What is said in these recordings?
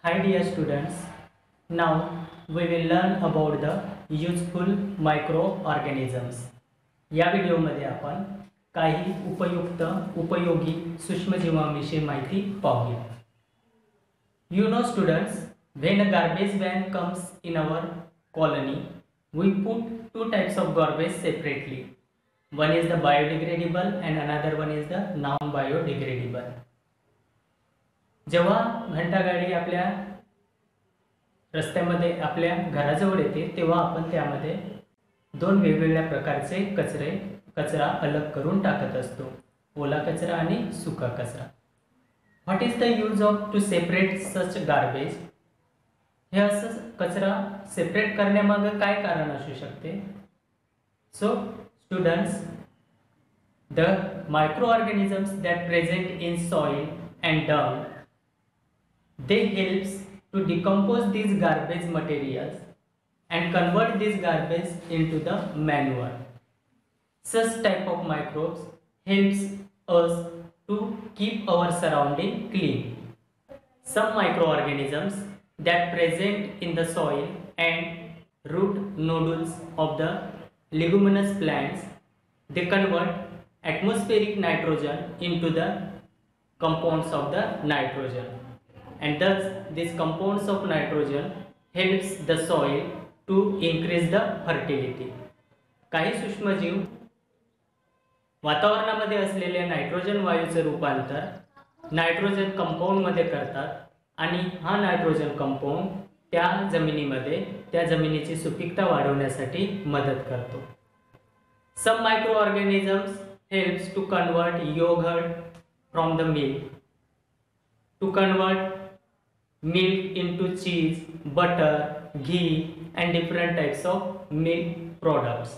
Hi dear students, now we will learn about the useful microorganisms. या व्हिडिओमध्ये आपण काही उपयोगी सूक्ष्मजीवांविषयी माहिती पाहूया. You know students, when a garbage van comes in our colony, we put two types of garbage separately. One is the biodegradable and another one is the non-biodegradable. जेव्हा घंटागाडी आपल्या रस्त्यामध्ये आपल्या घराजवळ येते तेव्हा आपण त्यामध्ये दोन वेगवेगळ्या प्रकारचे कचरा अलग करून टाकत असतो, ओला कचरा आणि सुका कचरा. What is the use of to separate such garbage? हे असं कचरा सेपरेट करण्यामागे काय कारण असू शकते? So students, the microorganisms that present in soil and dung, they helps to decompose these garbage materials and convert this garbage into the manure. Such type of microbes helps us to keep our surrounding clean. Some microorganisms that present in the soil and root nodules of the leguminous plants, they convert atmospheric nitrogen into the compounds of the nitrogen. And thus these compounds of nitrogen helps the soil to increase the fertility. काही सूक्ष्मजीव वातावरणामध्ये असलेल्या nitrogen वायूचे रूपांतर nitrogen compound मध्ये करतात आणि हा नायट्रोजन कंपाऊंड त्या जमिनीची सुपीकता वाढवण्यासाठी मदत करतो. Some microorganisms helps to convert yogurt from the milk, to convert milk into cheese, butter, ghee and different types of milk products.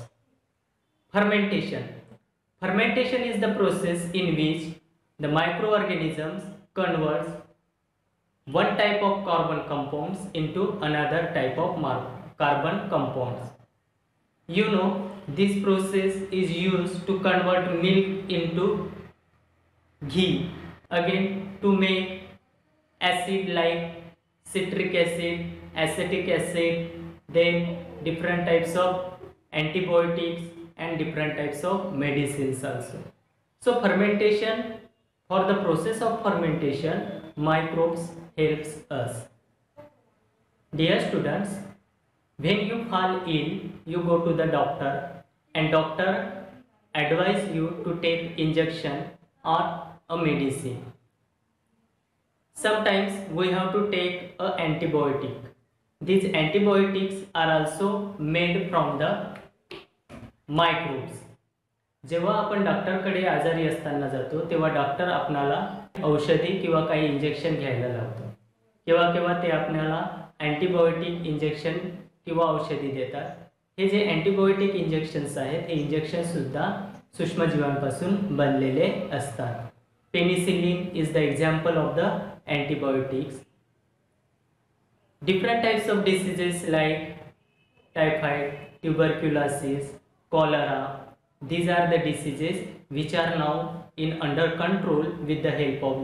Fermentation is the process in which the microorganisms converts one type of carbon compounds into another type of carbon compounds. You know, this process is used to convert milk into ghee, again to make acid like citric acid, acetic acid, then different types of antibiotics and different types of medicines also. So fermentation, for the process of fermentation, microbes helps us. Dear students, when you fall ill, you go to the doctor and doctor advise you to take injection or a medicine. Sometimes we have to take an antibiotic. These antibiotics are also made from the microbes. जेव्हा आपण डॉक्टरकडे आजारी असताना जातो तेव्हा doctor आपल्याला औषधी किंवा काही इंजेक्शन घ्यायला लावतो. केव्हा ते आपल्याला अँटीबायोटिक इंजेक्शन किंवा औषधी देतात. हे जे अँटीबायोटिक इंजेक्शन्स आहेत हे इंजेक्शन सुद्धा सूक्ष्मजीवांपासून बनलेले असतात. Penicillin is the example of the antibiotics. Different types of diseases like typhoid, tuberculosis, cholera, these are the diseases which are now under control with the help of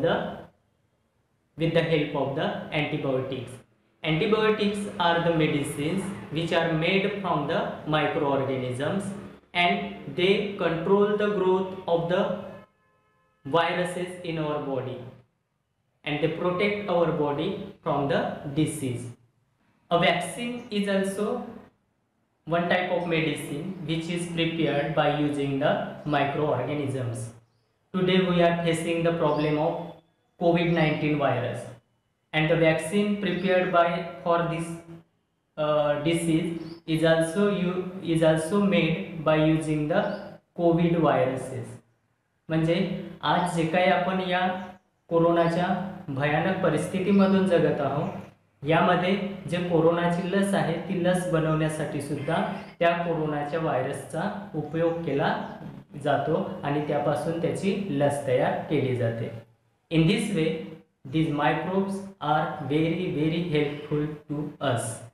the antibiotics. Antibiotics are the medicines which are made from the microorganisms and they control the growth of the viruses in our body and they protect our body from the disease. A vaccine is also one type of medicine which is prepared by using the microorganisms. Today we are facing the problem of COVID-19 virus and the vaccine prepared for this disease is also made by using the COVID viruses. म्हणजे आज जे काही आपण या कोरोनाच्या भयानक परिस्थितीमधून जगत आहोत यामध्ये जे कोरोनाची लस आहे ती लस बनवण्यासाठी सुद्धा त्या कोरोनाच्या व्हायरसचा उपयोग केला जातो आणि त्यापासून त्याची लस तयार केली जाते. In this way these microbes are very very helpful to us.